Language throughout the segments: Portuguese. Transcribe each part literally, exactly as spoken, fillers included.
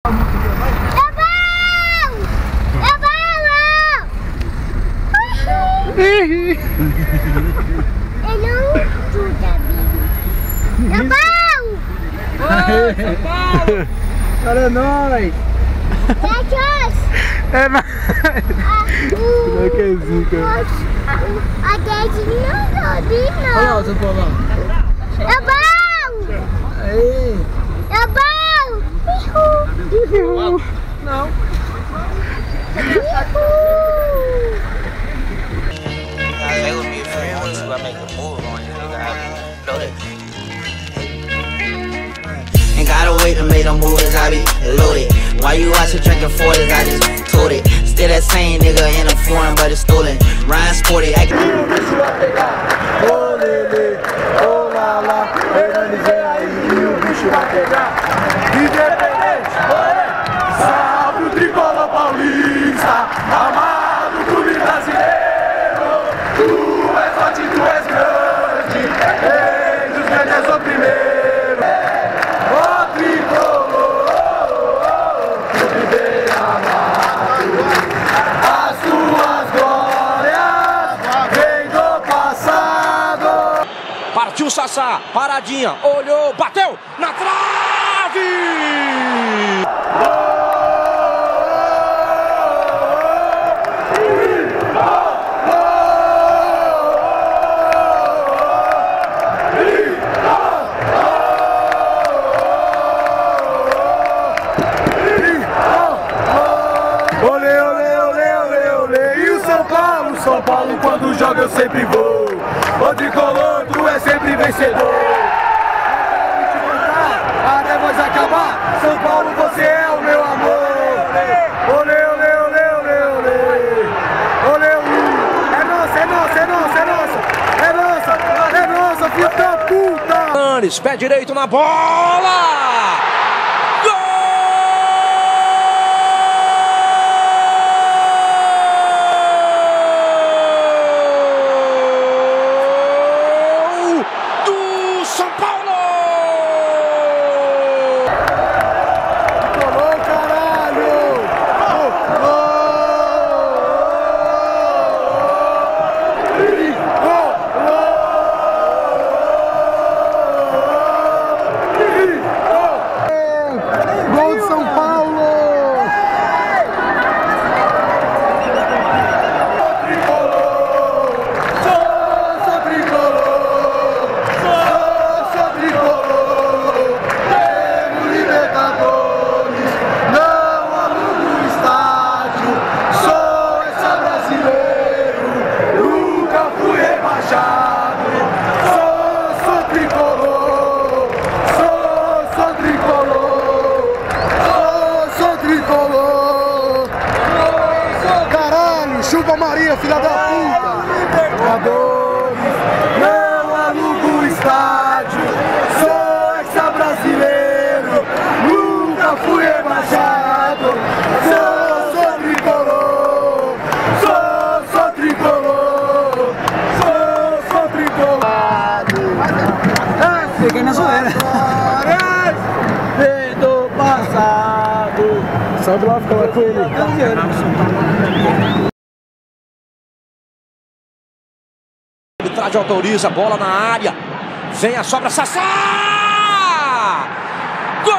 São Paulo! Cara, é nóis! É nóis! Não é que é zica. A gente não sobe, não. Olha lá o São Paulo. É bom! Aí! É bom! Ihu! Não! They would be a friend once you I make a move on you, nigga. I be loaded. Ain't gotta wait to make them moves, I be loaded. Why you out here drinking forties? I just told it. Still that same nigga in a foreign, but it's stolen. Ryan sporty, I can. Ô Lele, ô Lala, Hernandes vem aí e o bicho vai pegar. Independente, salve o tricolor paulista, amado clube brasileiro. Tu és forte, tu és grande, ei, dos grandes és o primeiro. Ó tricolor, clube bem amado, as tuas glórias vêm do passado. Partiu Sassá, paradinha, olhou, bateu na trave! Olê, olê, olê, olê, olê. E o São Paulo, São Paulo quando joga eu sempre vou. O tricolor, tu é sempre vencedor. Até voz acabar, São Paulo, você é o meu amor. Olê, olê, olê, olê, olê. Olê, olê. É nossa, é nossa, é nossa, é nossa. É nossa, é nossa, filho da puta. Hernandes, pé direito na bola! Chupa Maria, filha da puta! Libertadores, não alugo o estádio, sou ex-brasileiro, nunca fui rebaixado, sou, sou tricolor, sou, sou tricolor, sou, sou tricolor. Peguei na zoeira. Do passado. Sobe lá, fica lá com ele. A arbitragem autoriza, bola na área. Vem a sobra, Sassá! Gol!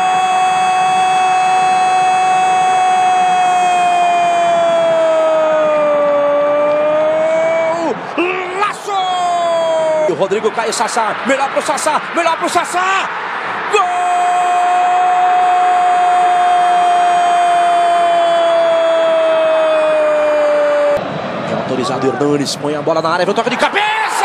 Laço! O Rodrigo cai, Sassá. Melhor pro Sassá, melhor pro Sassá! Gol! Autorizado Hernandes, põe a bola na área, vem o toque de cabeça!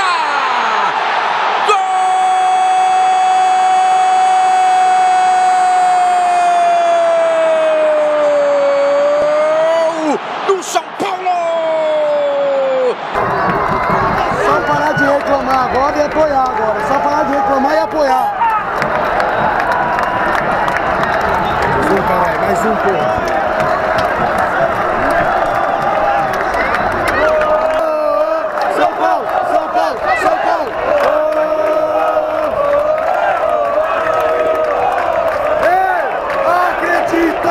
Gol do São Paulo! Só parar de reclamar agora e apoiar agora. Só parar de reclamar e apoiar. Mais um, caralho, mais um, porra. Acredita!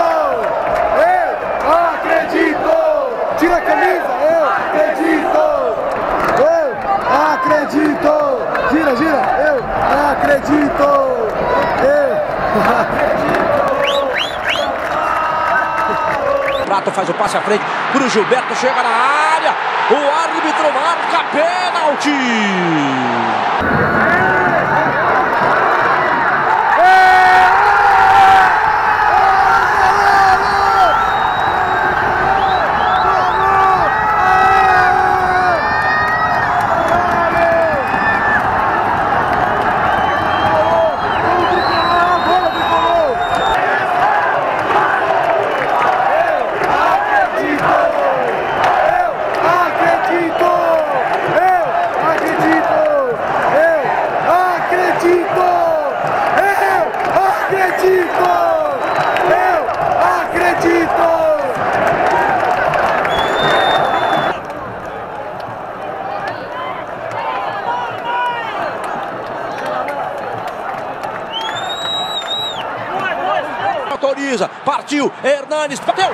Renato faz o passe à frente pro Gilberto, chega na área. O árbitro marca pênalti. Autoriza, partiu, Hernanes, bateu!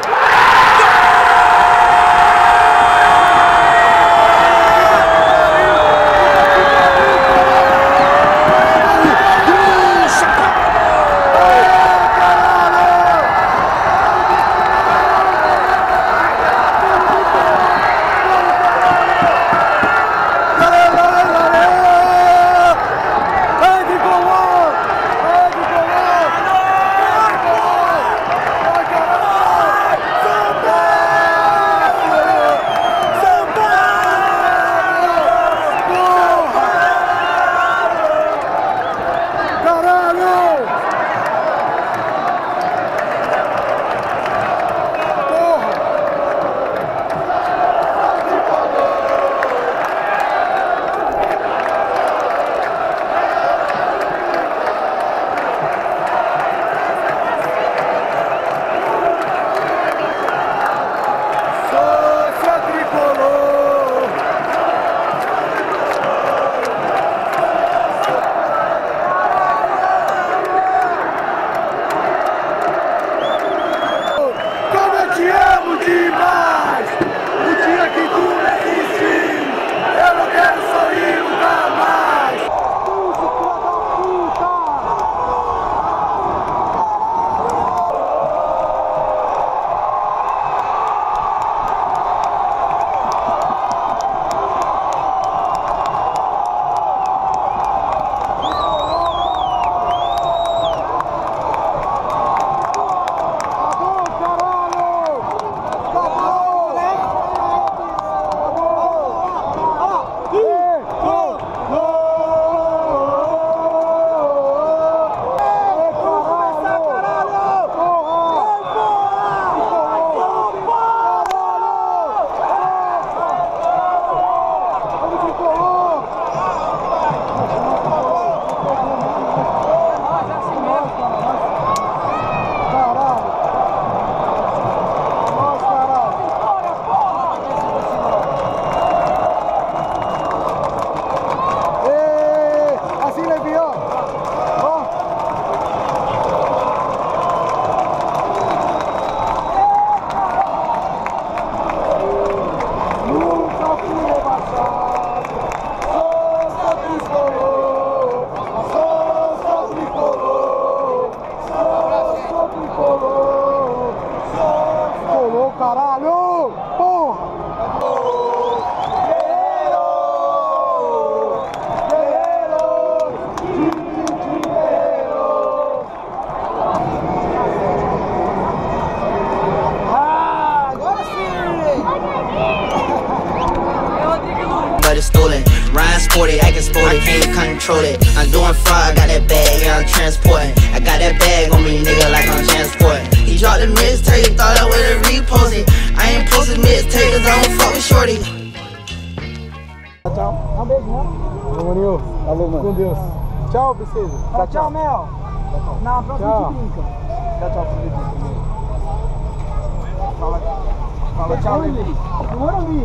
Caralho! Porra! But it's stolen. Ryan sporty, acting sporty, can't control it. I'm doing fraud, I got that bag, yeah, I'm transporting. I got that bag on me, nigga, like I'm transporting. He dropped the mixtape, thought I would've reposted. I ain't posted mixtape, cause I don't fuck with shorty. Tchau. Um beijo, né? Maninho. Alô, mano. Com Deus. Tchau, princesa. Tchau, tchau, Mel. Na próxima a gente brinca. Tchau, tchau, Felipe. Fala, fala tchau, Lili. Morumbi.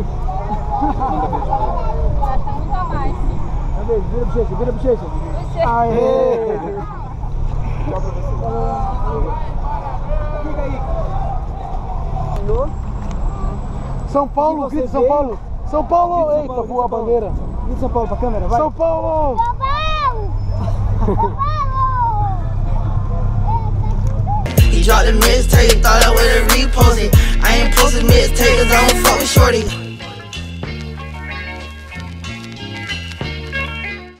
Nunca mais. Um beijo, vira bochecha, vira bochecha. Aê! Tchau pra você. Fica aí. São Paulo, grita São Paulo. São Paulo, eita, voa a bandeira. Grita São Paulo pra câmera, vai. São Paulo! São Paulo! São Paulo! He dropped the mixtape, thought I would've reposted. I ain't posted mixtape cause I don't fuck with shorty.